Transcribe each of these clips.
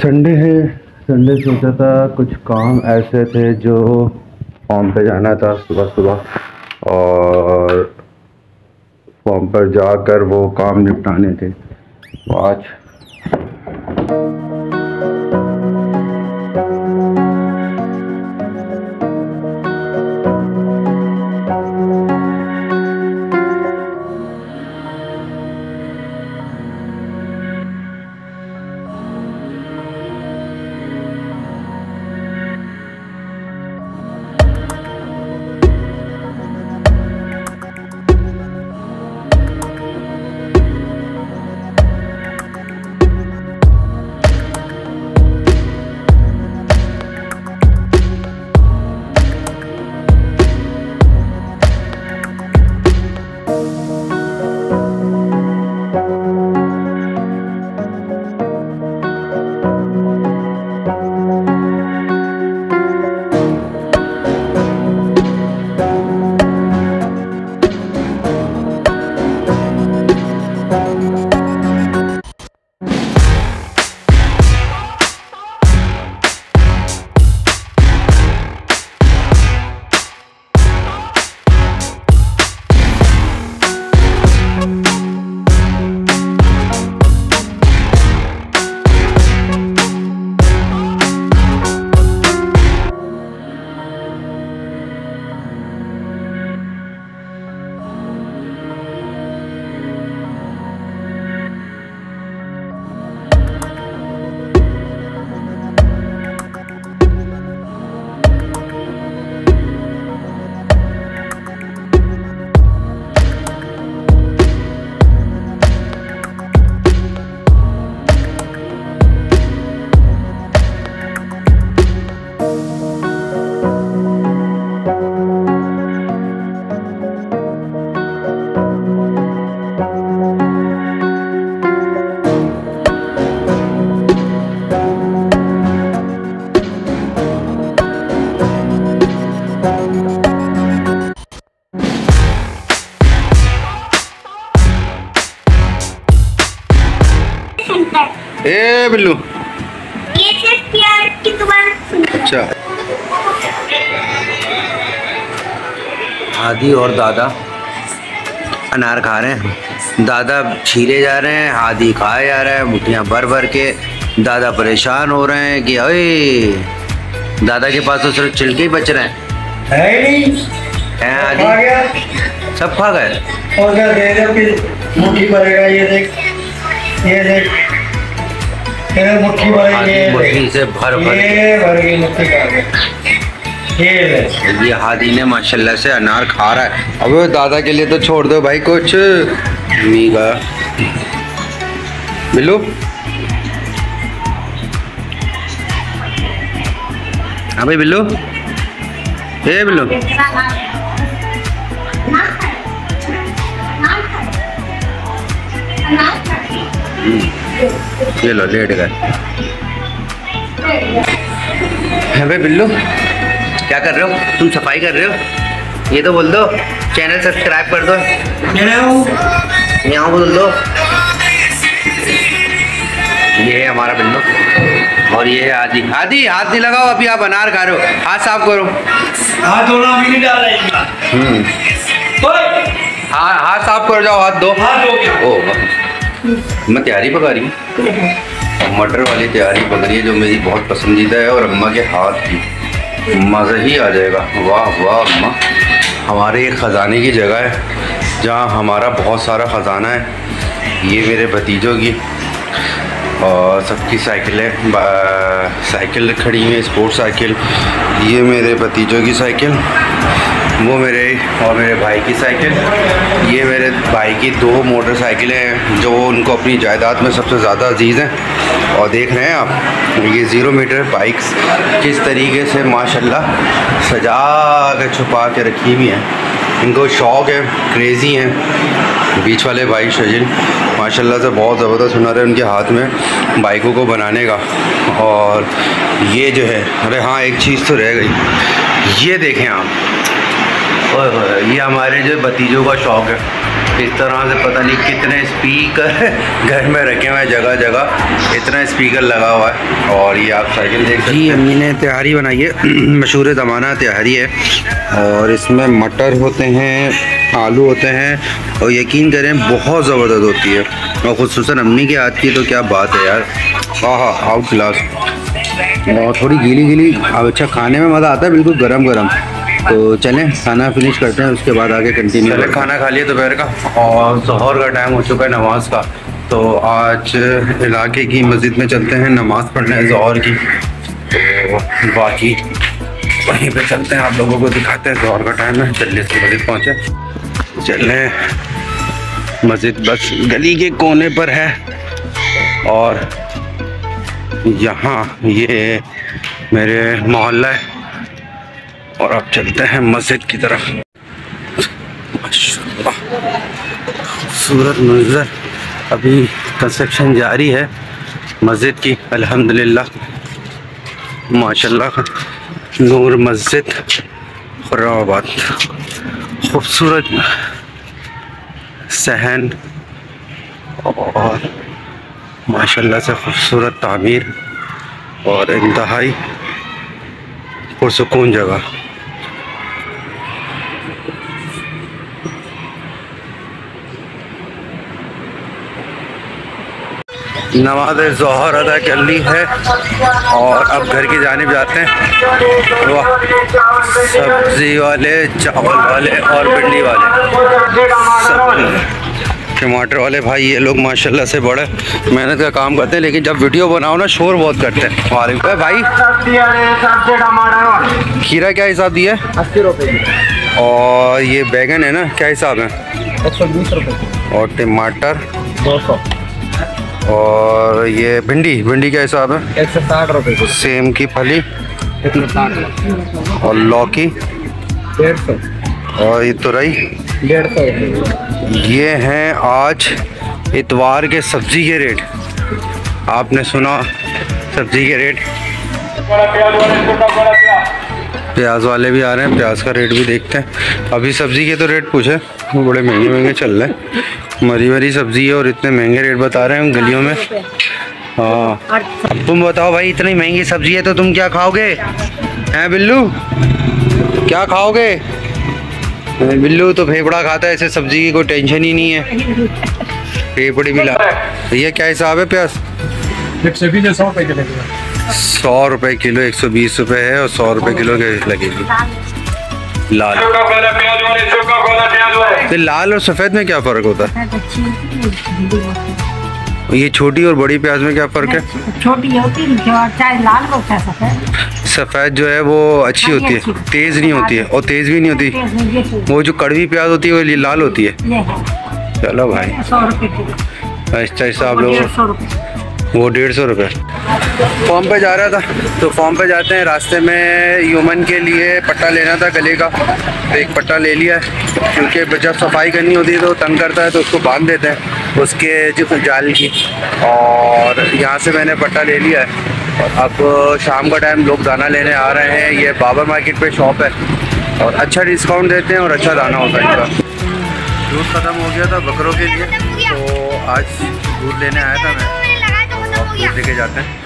Sunday है। Sunday सोचा था कुछ काम ऐसे थे जो फॉर्म पे जाना था सुबह सुबह, और फॉर्म पर जाकर वो काम निपटाने थे। तो आज ए बिल्लू, ये सिर्फ प्यार की दुकान। अच्छा। आदि और दादा अनार खा रहे हैं। दादा छीले जा रहे हैं, आदि खाए जा रहा है मुठियाँ भर भर के। दादा परेशान हो रहे हैं कि अरे दादा के पास तो सिर्फ छिलके ही बच रहे हैं। आदि सब खा गए। और क्या दे रहे मुट्ठी भरेगा, ये देख, ये देख, मुट्ठी भरेगी, मुट्ठी से भर भर भरेगी मुट्ठी खा गए। ये हादी ने माशाल्लाह से अनार खा रहा है। अबे दादा के लिए तो छोड़ दो भाई कुछ। मीगा बिल्लू, हाँ भाई बिल्लू, ए बिल्लू, ये लो लेट गए। है भाई बिल्लू, क्या कर रहे हो तुम? सफाई कर रहे हो? ये तो बोल दो चैनल सब्सक्राइब कर दो। यहाँ बोल दो। ये है हमारा बिल्लू और ये है आदि। आदि हाथ नहीं लगाओ, अभी आप अनार खा रहे हो, हाथ साफ करो। हाथ धोना अभी नहीं डाल रही। हाँ हाथ साफ करो, जाओ हाथ दो। हाथ धो गया। ओ मैं तैयारी पका रही हूँ, मटर वाली तैयारी पक रही है जो मेरी बहुत पसंदीदा है, और अम्मा के हाथ की मज़ा ही आ जाएगा। वाह वाह अम्मा, हमारे एक ख़जाने की जगह है जहाँ हमारा बहुत सारा ख़जाना है। ये मेरे भतीजों की और सबकी साइकिलें, साइकिल खड़ी हुई है, स्पोर्ट्स साइकिल। ये मेरे भतीजों की साइकिल, वो मेरे और मेरे भाई की साइकिल। ये मेरे भाई की 2 मोटरसाइकिलें हैं जो उनको अपनी जायदाद में सबसे ज़्यादा अजीज़ हैं। और देख रहे हैं आप ये 0 मीटर बाइक्स किस तरीके से माशाल्लाह सजा के छुपा के रखी हुई हैं। इनको शौक़ है, क्रेज़ी हैं। बीच वाले भाई शजिल माशाल्लाह से बहुत ज़बरदस्त हुनर है उनके हाथ में बाइकों को बनाने का। और ये जो है, अरे हाँ एक चीज़ तो रह गई, ये देखें आप, ये हमारे जो भतीजों का शौक़ है। इस तरह से पता नहीं कितने स्पीकर घर में रखे हुए हैं, जगह जगह इतना स्पीकर लगा हुआ है। और ये आप साइकिल देख सकते हैं। जी अम्मी ने तैयारी बनाई है, मशहूर ज़माना तैयारी है। और इसमें मटर होते हैं, आलू होते हैं और यकीन करें बहुत ज़बरदस्त होती है। और ख़ुसूसन अम्मी के हाथ की तो क्या बात है यार, हाँ आउट क्लास। और थोड़ी गीली गीली, अच्छा खाने में मज़ा आता है, बिल्कुल गरम गरम। तो चलें खाना फिनिश करते हैं, उसके बाद आगे कंटिन्यू। चलें खाना खा लिया दोपहर का और ज़ोहर का टाइम हो चुका है नमाज का। तो आज इलाके की मस्जिद में चलते हैं नमाज़ पढ़ने ज़ोहर की। तो बाकी वहीं पे चलते हैं, आप लोगों को दिखाते हैं। ज़ोहर का टाइम है, जल्दी से मस्जिद पहुँचे। चलें, मस्जिद बस गली के कोने पर है और यहाँ ये मेरे मोहल्ला है। और अब चलते हैं मस्जिद की तरफ। माशाअल्लाह खूबसूरत मंजर, अभी कंस्ट्रक्शन जारी है मस्जिद की। अल्हम्दुलिल्लाह माशाअल्लाह, नूर मस्जिद खुर्राबाद, खूबसूरत सहन और माशाअल्लाह से खूबसूरत तामीर और इंतहाई पुरसुकून जगह। नमाज ज़ोहर अदा कर ली है और अब घर की जानिब जाते हैं। वाह, सब्ज़ी वाले, चावल वाले और भिंडी वाले, सब टमाटर वाले भाई, ये लोग माशाल्लाह से बड़े मेहनत का काम करते हैं। लेकिन जब वीडियो बनाओ ना शोर बहुत करते हैं। वालेकुम भाई, खीरा क्या हिसाब दिया है? 80 रुपये। और ये बैगन है ना, क्या हिसाब है? 120 रुपये। और टमाटर 200। और ये भिंडी क्या हिसाब है? 160 रुपये। सेम की फली 160। और लौकी 150। और ये तुरई 150। ये हैं आज इतवार के सब्ज़ी के रेट। आपने सुना सब्ज़ी के रेट। प्याज वाले भी आ रहे हैं, प्याज का रेट भी देखते हैं। अभी सब्ज़ी के तो रेट पूछे, वो बड़े महंगे महंगे चल रहे हैं। मरी मरी सब्ज़ी है और इतने महंगे रेट बता रहे हैं गलियों में। हाँ, अब तुम बताओ भाई, इतनी महंगी सब्ज़ी है तो तुम क्या खाओगे? हैं बिल्लू, क्या खाओगे? बिल्लू तो फेफड़ा खाता है, ऐसे सब्ज़ी की कोई टेंशन ही नहीं है, फेफड़ी भी ला। भैया क्या हिसाब है प्याज? 120 100 रुपये किलो। 100 रुपये किलो, 120 रुपये है और 100 रुपये किलो के लगेगी। लाल, तो लाल और सफ़ेद में क्या फ़र्क होता है? ये छोटी और बड़ी प्याज में क्या फ़र्क है? छोटी होती है, चाहे लाल हो चाहे सफेद। सफ़ेद जो है वो अच्छी होती है, तेज़ नहीं होती है और तेज़ भी नहीं होती। वो जो कड़वी प्याज होती है वो लाल होती है। चलो भाई, 100 रुपये किलो। अच्छा हिसाब लोग, 150 रुपये। वो 150 रुपये। फॉर्म पे जा रहा था, तो फॉर्म पे जाते हैं, रास्ते में यूमन के लिए पट्टा लेना था गले का, तो एक पट्टा ले लिया है। क्योंकि जब सफाई करनी होती है तो तंग करता है, तो उसको बांध देते हैं उसके जो जाल की। और यहाँ से मैंने पट्टा ले लिया है। और अब शाम का टाइम लोग दाना लेने आ रहे हैं। ये बाबर मार्केट पे शॉप है और अच्छा डिस्काउंट देते हैं और अच्छा दाना होता है इनका। दूध ख़त्म हो गया था बकरों के लिए, तो आज दूध लेने आया था मैं, तो अब दूध लेके जाते हैं।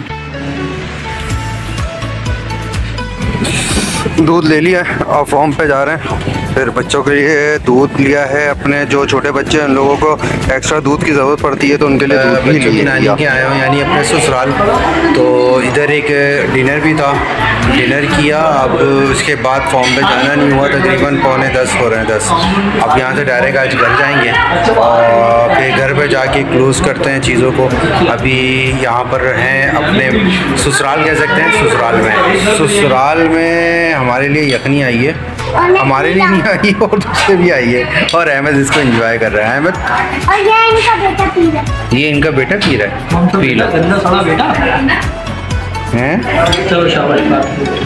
दूध ले लिया और फॉर्म पे जा रहे हैं। फिर बच्चों के लिए दूध लिया है, अपने जो छोटे बच्चे हैं उन लोगों को एक्स्ट्रा दूध की ज़रूरत पड़ती है, तो उनके लिए दूध भी लिए नानी के आया हूँ, यानी अपने ससुराल। तो इधर एक डिनर भी था, डिनर किया। अब उसके बाद फॉर्म पे जाना नहीं हुआ, तकरीबन 9:45 हो रहे हैं 10। अब यहाँ से डायरेक्ट आज घर जाएंगे और फिर घर पे जाके क्लोज़ करते हैं चीज़ों को। अभी यहाँ पर हैं अपने ससुराल, कह सकते हैं ससुराल में हमारे लिए यखनी आई है, हमारे लिए नहीं आई और दूसरे भी आई है। और अहमद इसको एंजॉय कर रहा है। अहमद, और ये इनका बेटा पी रहा है। ये इनका बेटा पी रहा है, पी लो बेटा हैं। चलो शाबाश।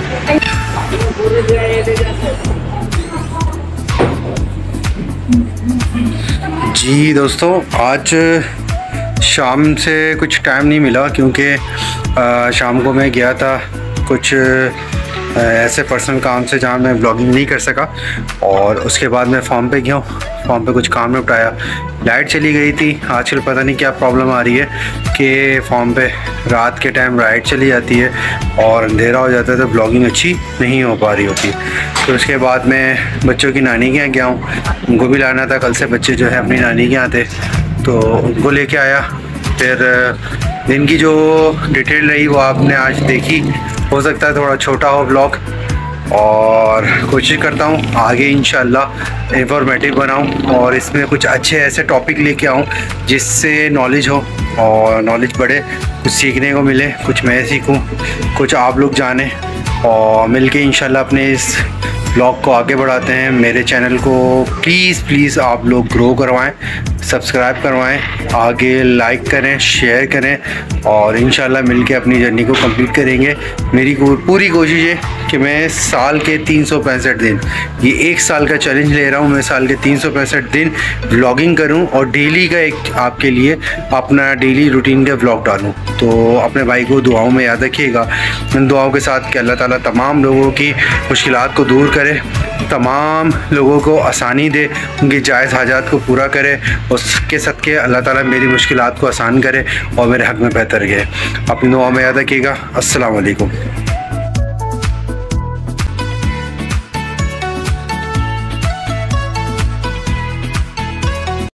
जी दोस्तों, आज शाम से कुछ टाइम नहीं मिला, क्योंकि शाम को मैं गया था कुछ ऐसे पर्सनल काम से जहाँ मैं व्लॉगिंग नहीं कर सका। और उसके बाद मैं फार्म पे गया हूँ, फार्म पे कुछ काम निपटाया। लाइट चली गई थी, आजकल पता नहीं क्या प्रॉब्लम आ रही है कि फार्म पे रात के टाइम लाइट चली जाती है और अंधेरा हो जाता है, तो व्लॉगिंग अच्छी नहीं हो पा रही होती। तो उसके बाद मैं बच्चों की नानी के यहाँ गया हूँ, उनको भी लाना था। कल से बच्चे जो है अपनी नानी के यहाँ थे, तो उनको लेके आया। फिर दिन की जो डिटेल रही वो आपने आज देखी। हो सकता है थोड़ा छोटा हो ब्लॉग, और कोशिश करता हूँ आगे इंशाल्लाह इंफॉर्मेटिव बनाऊँ और इसमें कुछ अच्छे ऐसे टॉपिक लेके आऊँ जिससे नॉलेज हो और नॉलेज बढ़े, कुछ सीखने को मिले, कुछ मैं सीखूँ, कुछ आप लोग जानें, और मिलके इंशाल्लाह अपने इस ब्लॉग को आगे बढ़ाते हैं। मेरे चैनल को प्लीज़ आप लोग ग्रो करवाएं, सब्सक्राइब करवाएं, आगे लाइक करें, शेयर करें, और इंशाल्लाह मिलके अपनी जर्नी को कंप्लीट करेंगे। मेरी पूरी कोशिश है कि मैं साल के 365 दिन, ये एक साल का चैलेंज ले रहा हूँ, मैं साल के 365 दिन व्लॉगिंग करूँ और डेली का एक आपके लिए अपना डेली रूटीन का व्लॉग डालूँ। तो अपने भाई को दुआओं में याद रखिएगा। इन दुआओं के साथ कि अल्लाह ताला तमाम लोगों की मुश्किलात को दूर करे, तमाम लोगों को आसानी दे, उनकी जायज़ हाजात को पूरा करे, उसके सदक़े अल्लाह ताला मेरी मुश्किलात को आसान करे और मेरे हक़ में बेहतर करे। अपनी दुआ में याद रखिएगा। अस्सलाम वालेकुम।